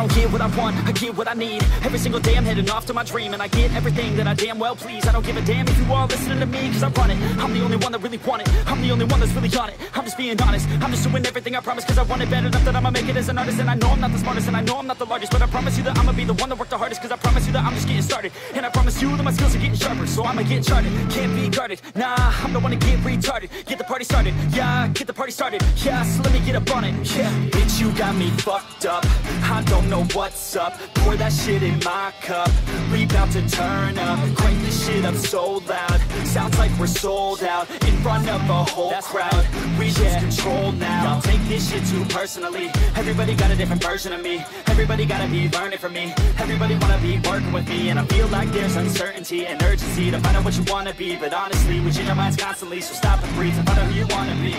don't get what I want, I get what I need. Every single day I'm heading off to my dream, and I get everything that I damn well please. I don't give a damn if you all listening to me, cause I run it. I'm the only one that really want it, I'm the only one that's really on it. I'm just being honest, I'm just doing everything I promise, cause I want it bad enough that I'ma make it as an artist. And I know I'm not the smartest, and I know I'm not the largest, but I promise you that I'ma be the one that worked the hardest, cause I promise you that I'm just getting started. And I promise you that my skills are getting sharper, so I'ma get charted. Can't be guarded, nah, I'm the one to get retarded. Get the party started, yeah, get the party started. Yeah, so let me get up on it, yeah. Bitch, you got me fucked up, I don't know what's up. Pour that shit in my cup, we bout to turn up. Crank this shit up so loud, sounds like we're sold out. In front of a whole crowd, we lose control now. Don't take this shit too personally, everybody got a different version of me. Everybody gotta be learning from me, everybody wanna be working with me. And I feel like there's uncertainty and urgency to find out what you wanna be. But honestly, we change our minds constantly, so stop and breathe and find out who you wanna be.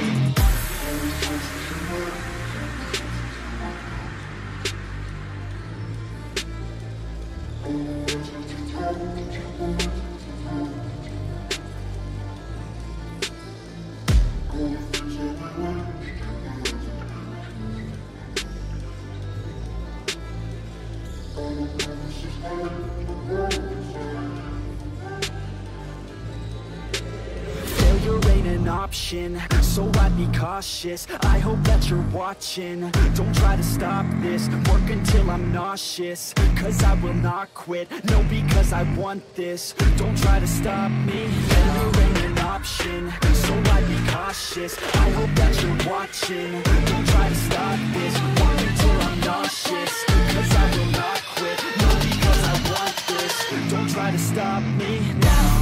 Failure ain't an option, so I'd be cautious. I hope that you're watching, don't try to stop this. Work until I'm nauseous, cause I will not quit. No, because I want this, don't try to stop me. Failure ain't an option, so I'd be cautious. I hope that you're watching, don't try to stop this. Work until I'm nauseous, cause I will not quit. No, because I want this, don't try to stop me now.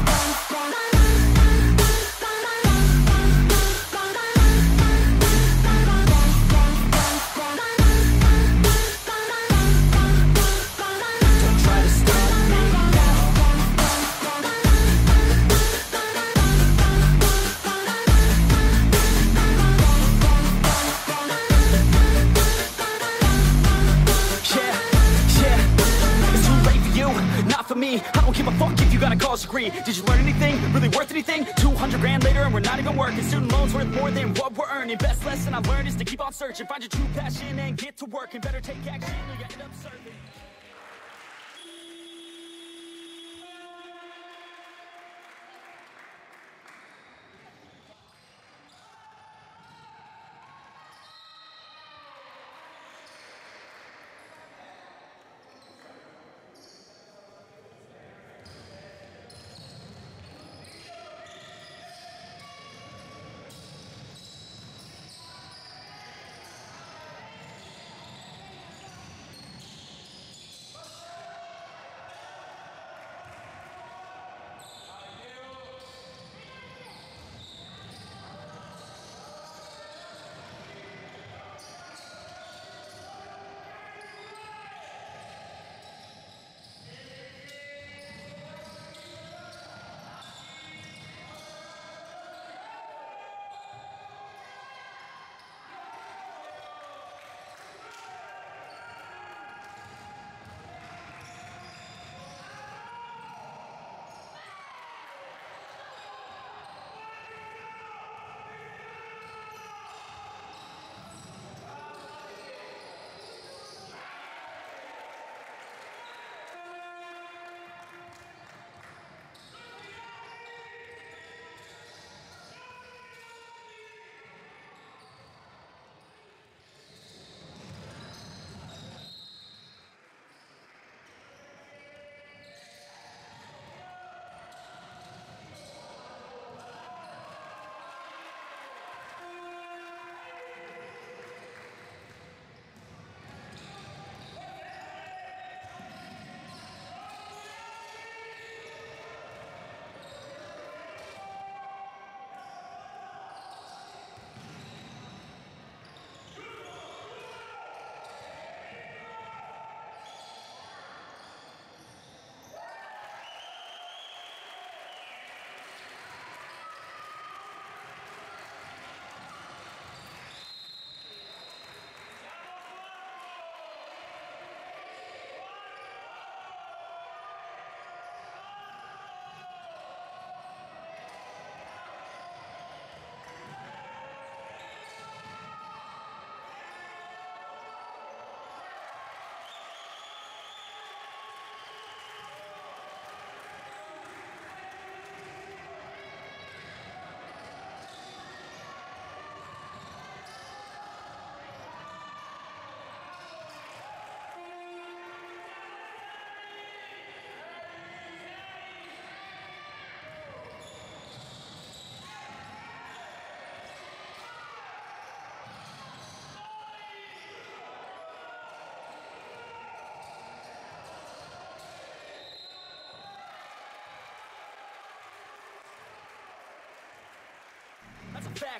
I don't give a fuck if you got a college degree. Did you learn anything? Really worth anything? 200 grand later and we're not even working. Student loans worth more than what we're earning. Best lesson I learned is to keep on searching. Find your true passion and get to work. And better take action or you end up serving.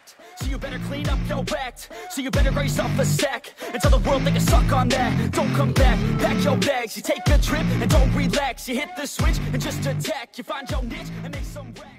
respect. So you better clean up your act. So you better raise up a sack and tell the world they can suck on that. Don't come back, pack your bags. You take a trip and don't relax. You hit the switch and just attack. You find your niche and make some racks.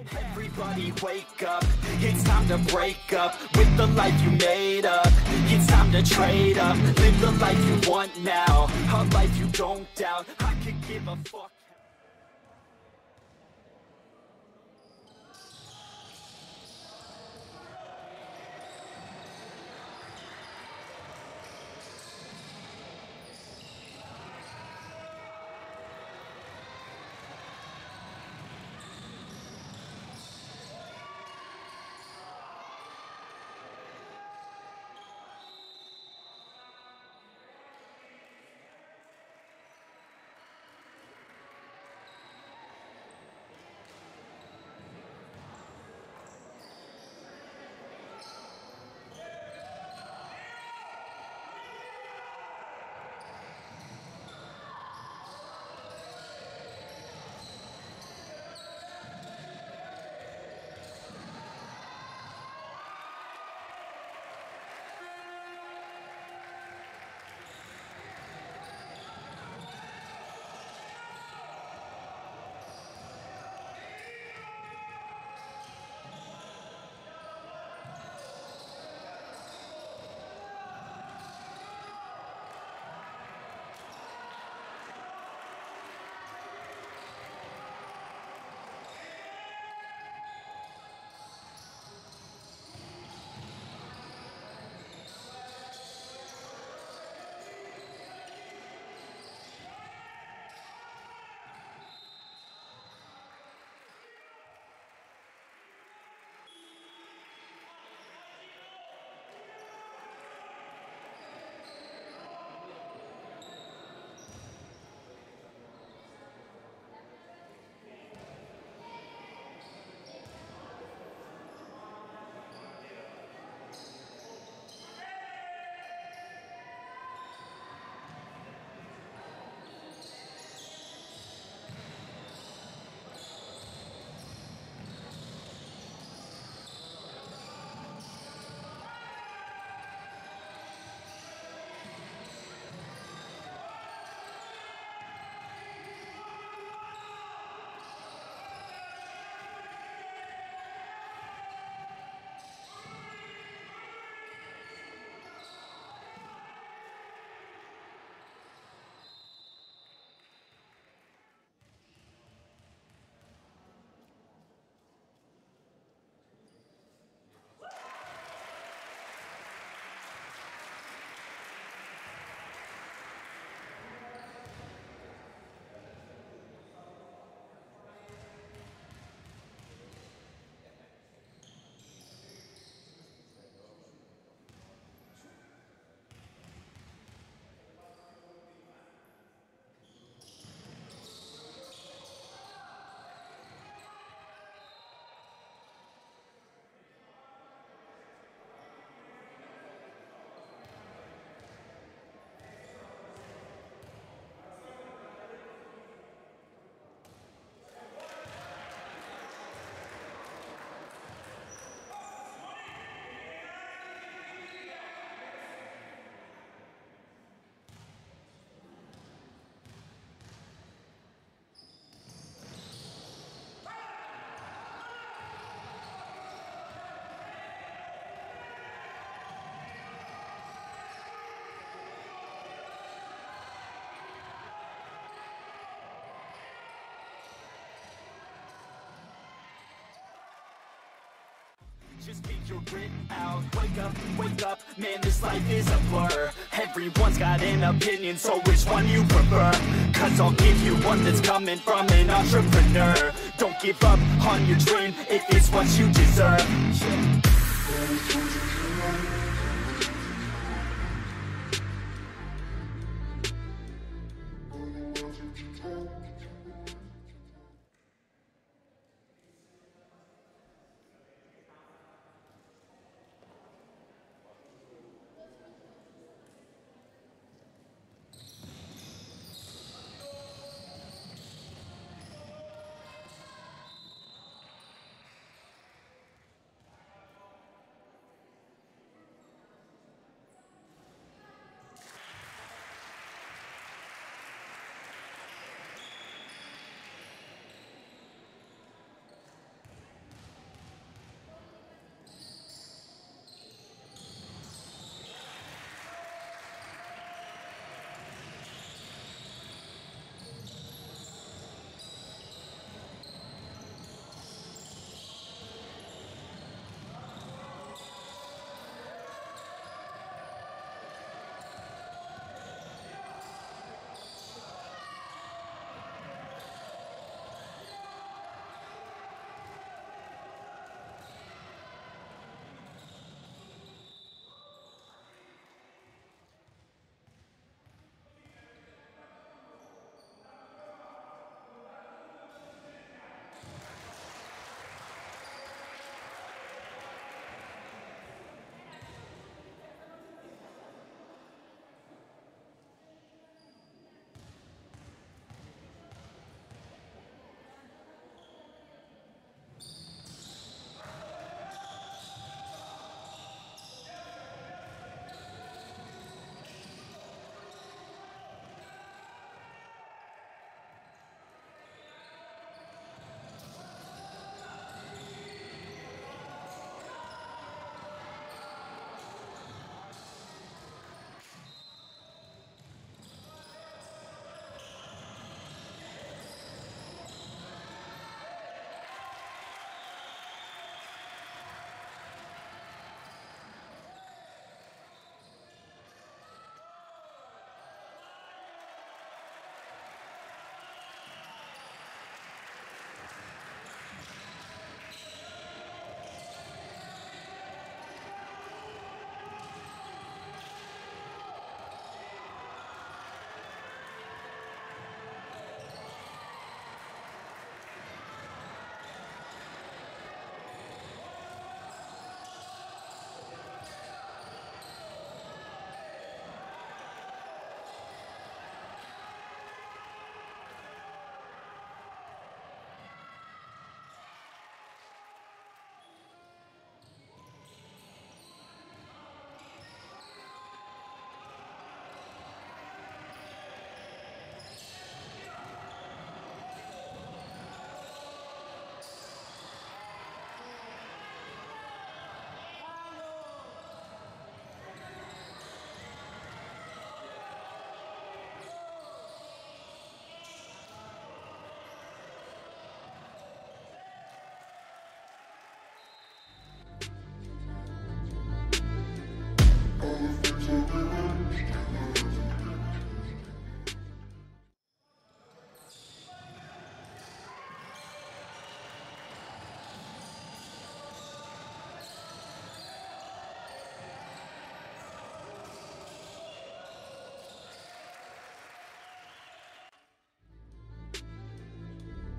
Everybody wake up, it's time to break up with the life you made up. It's time to trade up, live the life you want now, a life you don't doubt. I could give a fuck. Just keep your grit out. Wake up, man, this life is a blur. Everyone's got an opinion, so which one you prefer? Cause I'll give you one that's coming from an entrepreneur. Don't give up on your dream if it's what you deserve.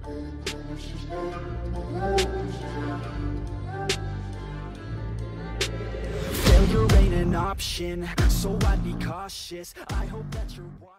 Failure ain't an option, so I'd be cautious. I hope that you're watching.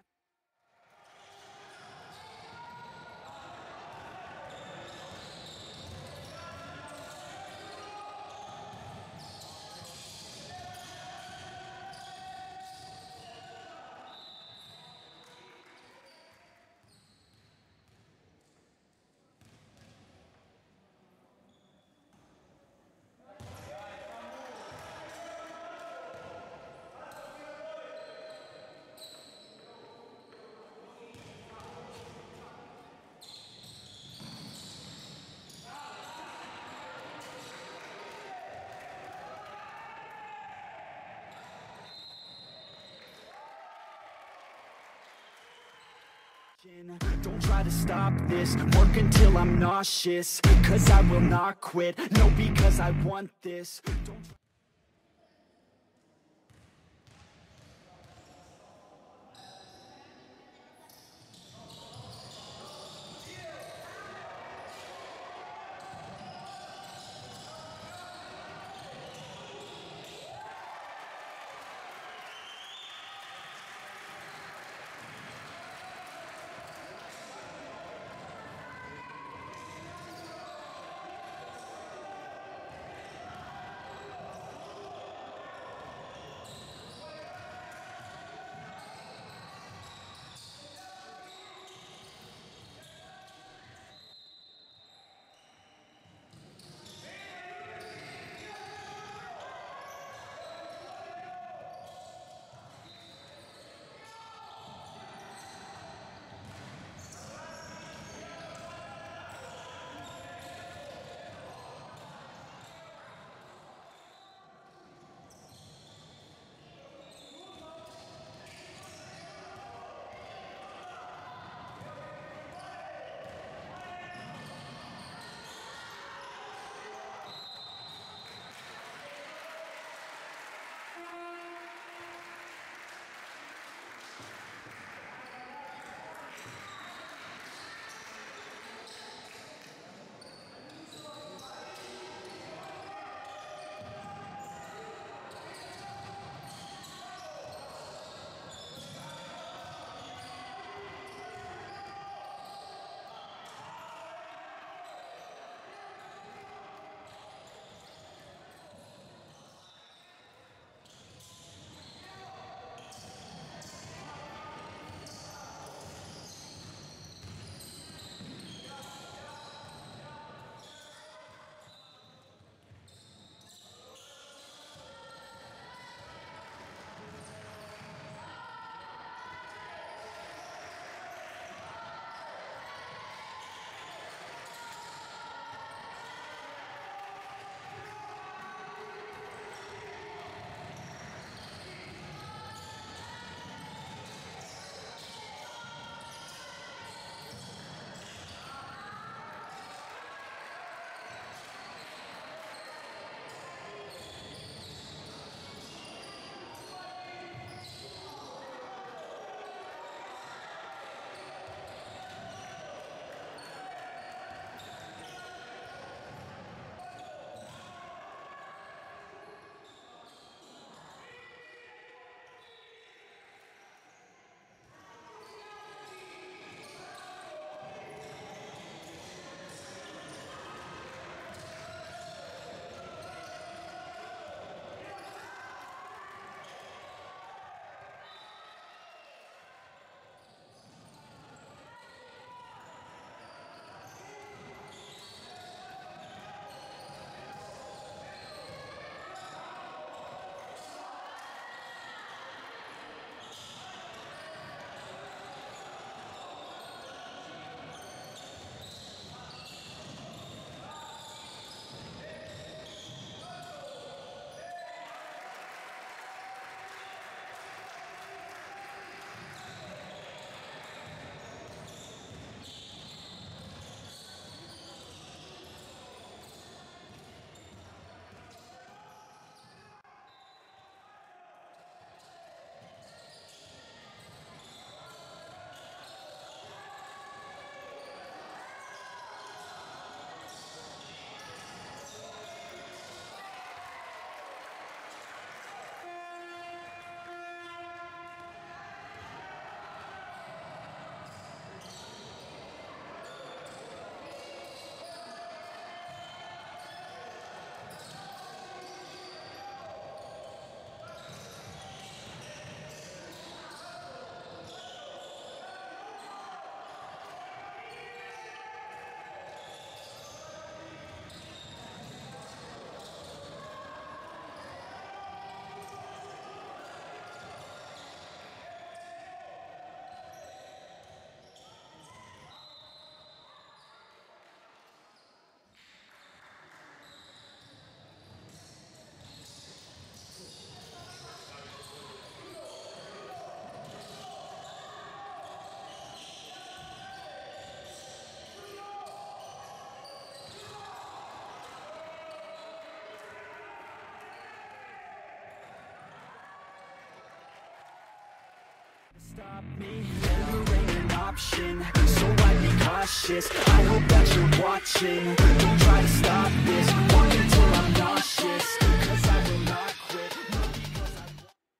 Don't try to stop this, work until I'm nauseous, cause I will not quit, no, because I want this. Don't Stop me, never ain't an option, so I'd be cautious. I hope that you're watching. Don't try to stop this, walk until I'm nauseous, 'cause I will not quit. Not because I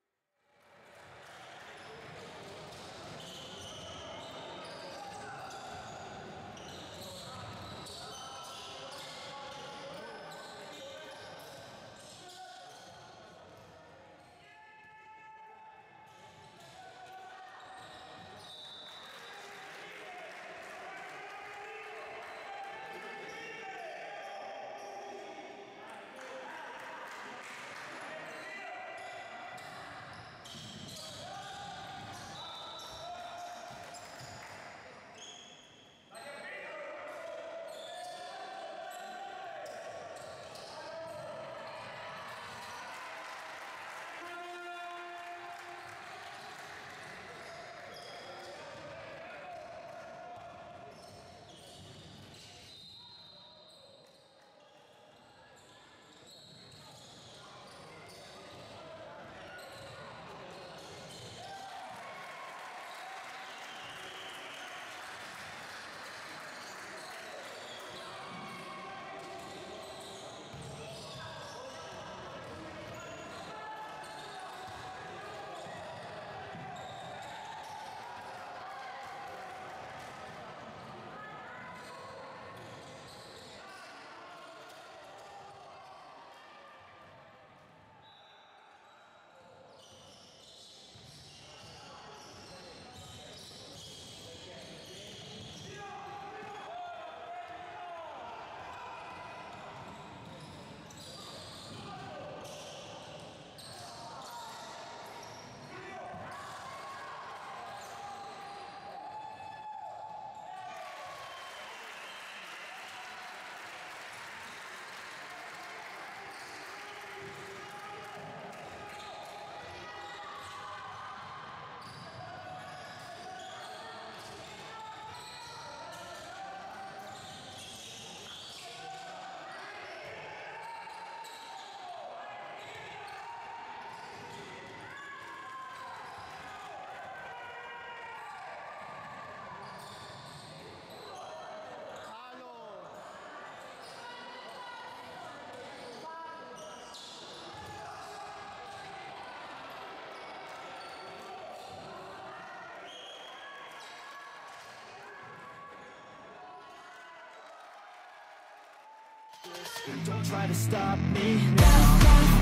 don't try to stop me now.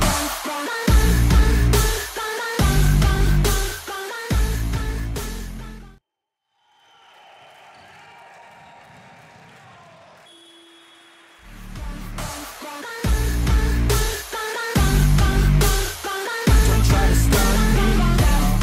Don't try to stop me now.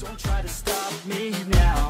don't try to stop me now.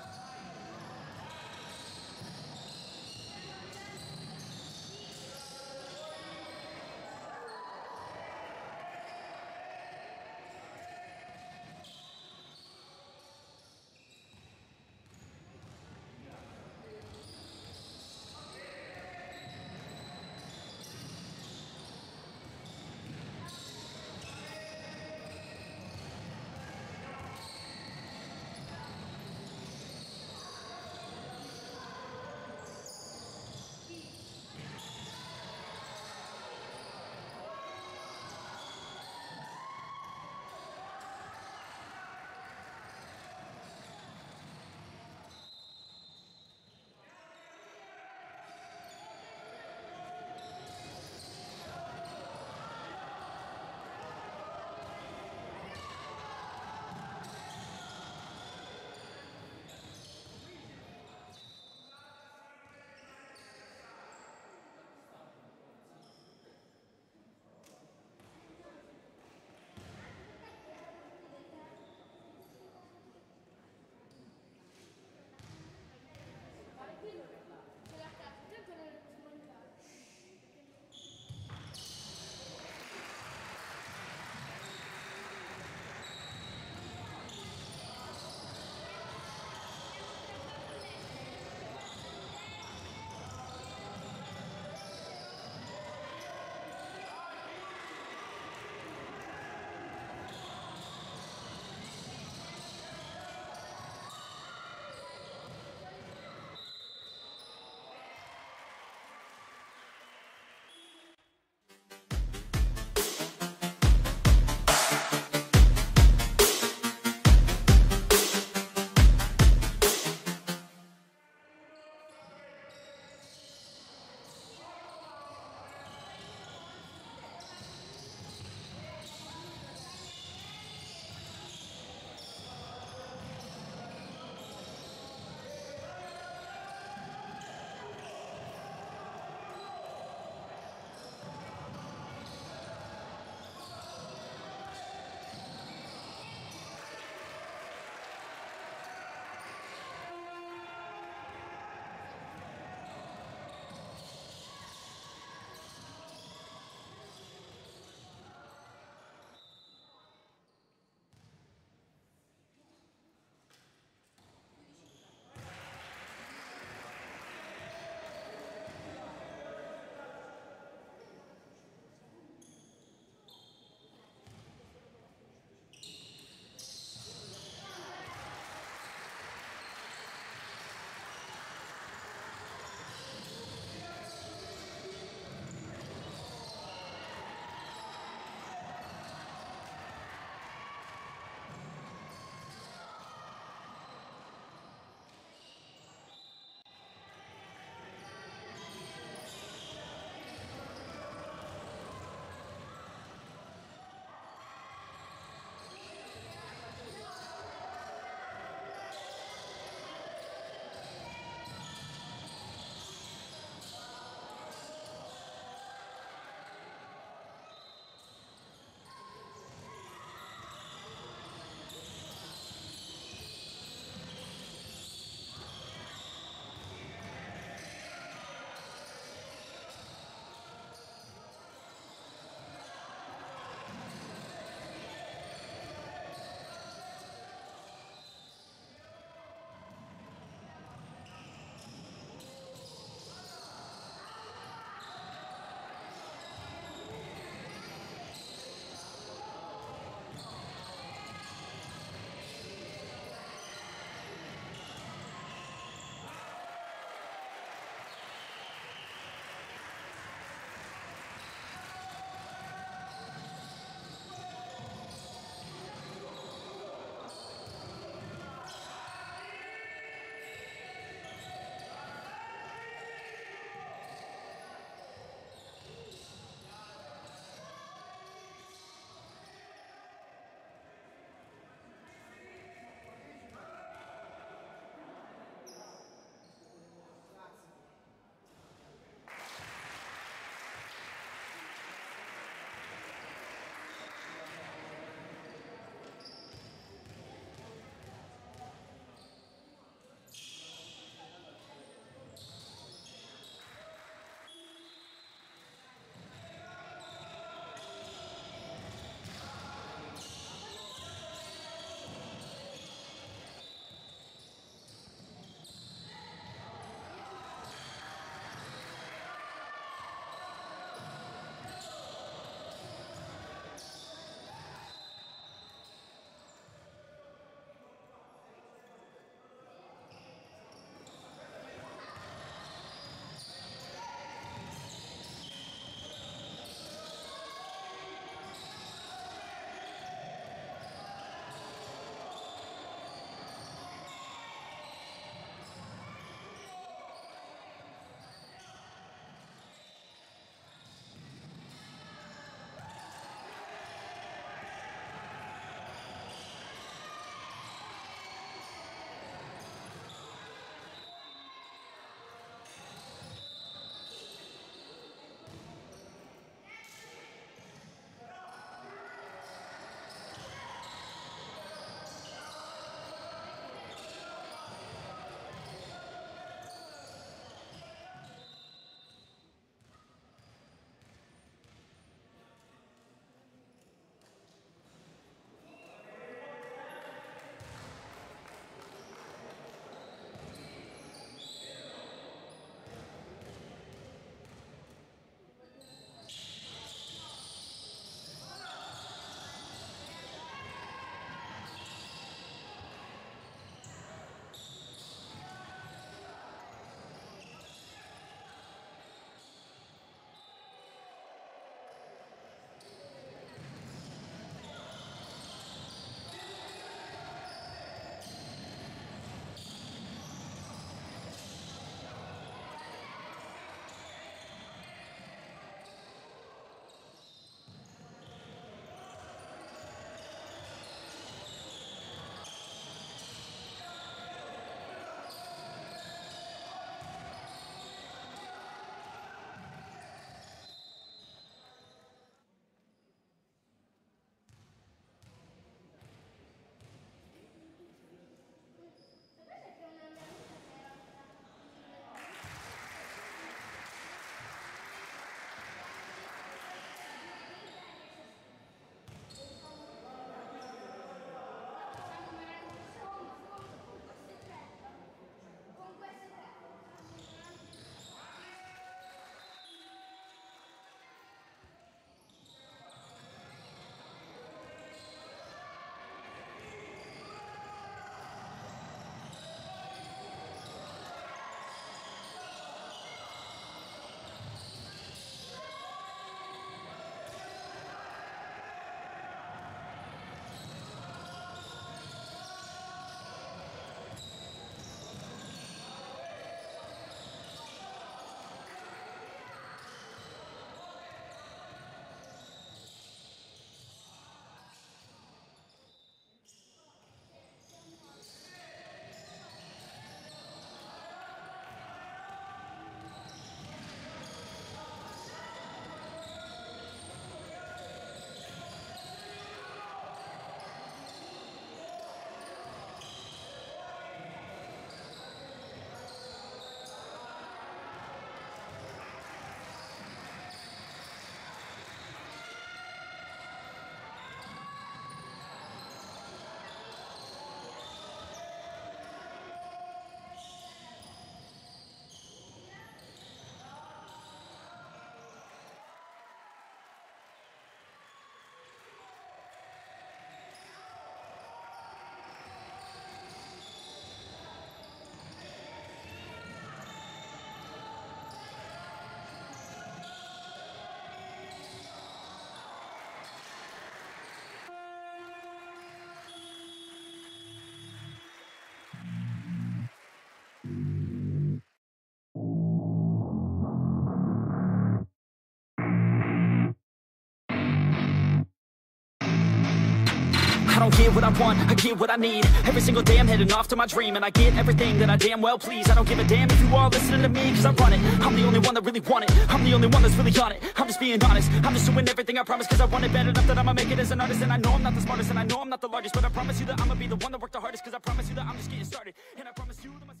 don't get what I want, I get what I need. Every single day I'm heading off to my dream, and I get everything that I damn well please. I don't give a damn if you all listening to me, cause I run it. I'm the only one that really want it, I'm the only one that's really on it. I'm just being honest, I'm just doing everything I promise, cause I want it bad enough that I'ma make it as an artist. And I know I'm not the smartest, and I know I'm not the largest, but I promise you that I'ma be the one that worked the hardest, cause I promise you that I'm just getting started. And I promise you that my